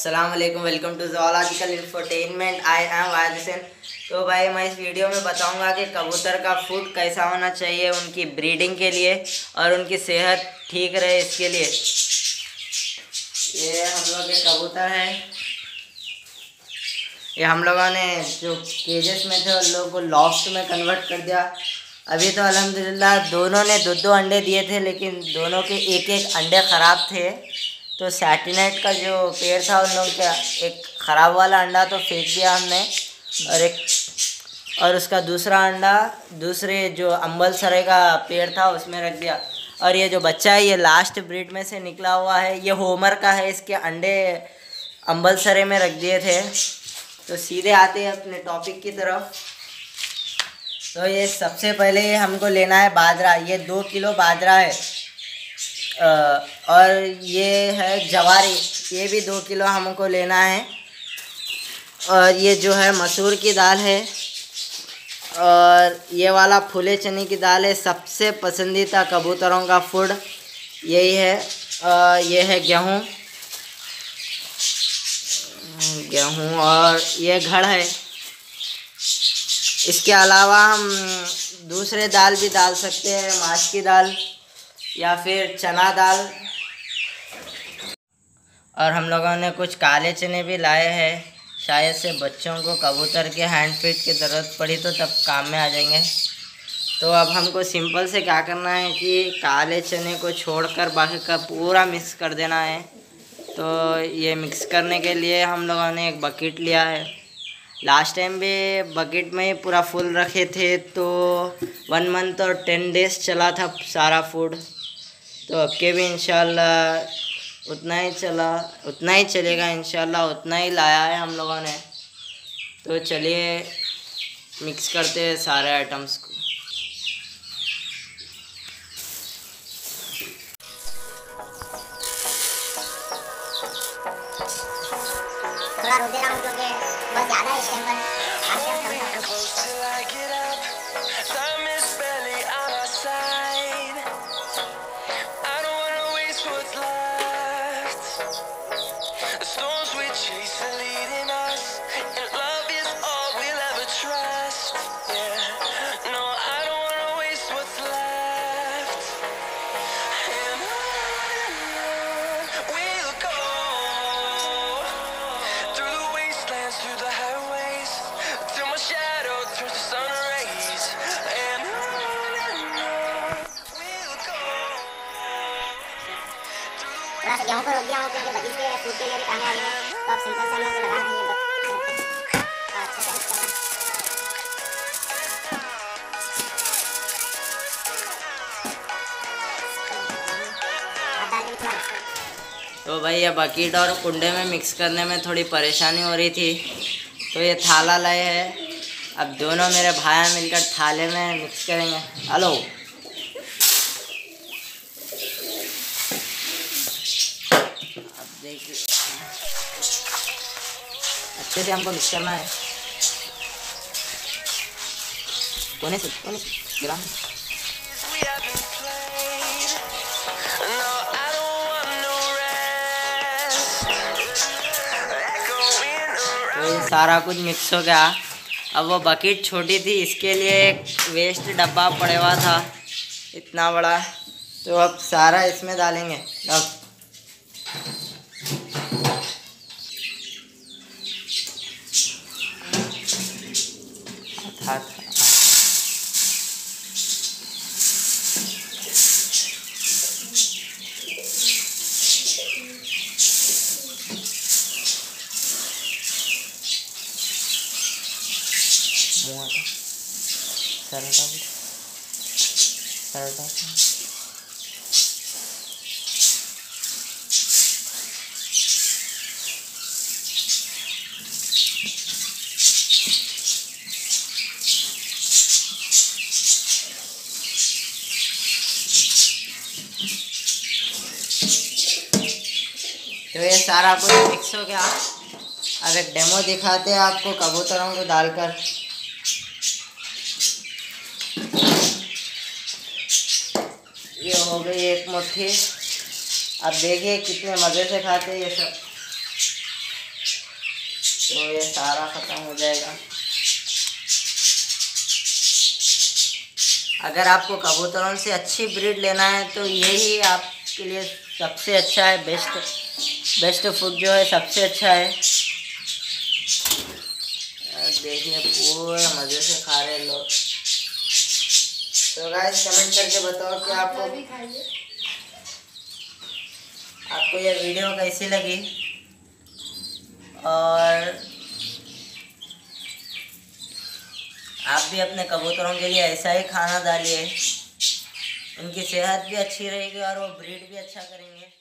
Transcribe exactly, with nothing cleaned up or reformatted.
अस्सलाम वालेकुम, welcome to zoological infotainment. I am Hussain. तो भाई मैं इस वीडियो में बताऊंगा कि कबूतर का फूड कैसा होना चाहिए उनकी ब्रीडिंग के लिए और उनकी सेहत ठीक रहे इसके लिए। ये हम लोग के कबूतर हैं, ये हम लोगों ने जो केजेस में थे उन लोगों को लॉफ्ट में कन्वर्ट कर दिया। अभी तो अल्हम्दुलिल्लाह दोनों ने दो दो अंडे दिए थे, लेकिन दोनों के एक एक अंडे ख़राब थे। तो सैटेलाइट का जो पेड़ था उन लोगों का एक ख़राब वाला अंडा तो फेंक दिया हमने, और एक और उसका दूसरा अंडा दूसरे जो अम्बल सरे का पेड़ था उसमें रख दिया। और ये जो बच्चा है ये लास्ट ब्रीड में से निकला हुआ है, ये होमर का है। इसके अंडे अम्बल सरे में रख दिए थे। तो सीधे आते हैं अपने टॉपिक की तरफ। तो ये सबसे पहले हमको लेना है बाजरा। ये दो किलो बाजरा है, और ये है जवारी, ये भी दो किलो हमको लेना है। और ये जो है मसूर की दाल है, और ये वाला फूले चने की दाल है। सबसे पसंदीदा कबूतरों का फूड यही है। और ये है गेहूँ गेहूँ और ये घड़ है। इसके अलावा हम दूसरे दाल भी डाल सकते हैं, माश की दाल या फिर चना दाल। और हम लोगों ने कुछ काले चने भी लाए हैं, शायद से बच्चों को कबूतर के हैंड फीड की ज़रूरत पड़ी तो तब काम में आ जाएंगे। तो अब हमको सिंपल से क्या करना है कि काले चने को छोड़कर बाकी का पूरा मिक्स कर देना है। तो ये मिक्स करने के लिए हम लोगों ने एक बकेट लिया है। लास्ट टाइम भी बकेट में ही पूरा फुल रखे थे, तो वन मंथ और टेन डेज़ चला था सारा फूड। तो अब के भी इंशाल्लाह उतना ही चला उतना ही चलेगा इंशाल्लाह, उतना ही लाया है हम लोगों ने। तो चलिए मिक्स करते हैं सारे आइटम्स को। थोड़ा रोक दे रहा हूँ क्योंकि बहुत ज़्यादा है इस टाइम पर। थोड़ा सा गेहूँ को रोक दिया हूँ क्योंकि बच्चे के फूड के लिए भी काम आ रही है। तो अब सिंपल से हम लोग लगा देंगे अच्छा से। तो भाई ये बकेट और कुंडे में मिक्स करने में थोड़ी परेशानी हो रही थी, तो ये थाला लाए हैं। अब दोनों मेरे भाई मिलकर थाले में मिक्स करेंगे। हेलो, अब देखिए अच्छे से हमको मिक्स करना है। कोने से कोने से गिरा। तो ये सारा कुछ मिक्स हो गया। अब वो बकेट छोटी थी, इसके लिए एक वेस्ट डब्बा पड़ा हुआ था इतना बड़ा। तो अब सारा इसमें डालेंगे। अब हाथ हाथ मुँह आता सर हटा सर हटा। तो ये सारा कुछ मिक्स हो गया। अब एक डेमो दिखाते हैं आपको कबूतरों को डालकर। ये हो गई एक मुट्ठी। अब देखिए कितने मज़े से खाते हैं ये सब। तो ये सारा ख़त्म हो जाएगा। अगर आपको कबूतरों से अच्छी ब्रीड लेना है तो यही आपके लिए सबसे अच्छा है, बेस्ट बेस्ट फूड जो है सबसे अच्छा है। देखिए पूरे मज़े से खा रहे लोग। तो गाइस कमेंट करके बताओ कि आपको आपको ये वीडियो कैसी लगी, और आप भी अपने कबूतरों के लिए ऐसा ही खाना डालिए, उनकी सेहत भी अच्छी रहेगी और वो ब्रीड भी अच्छा करेंगे।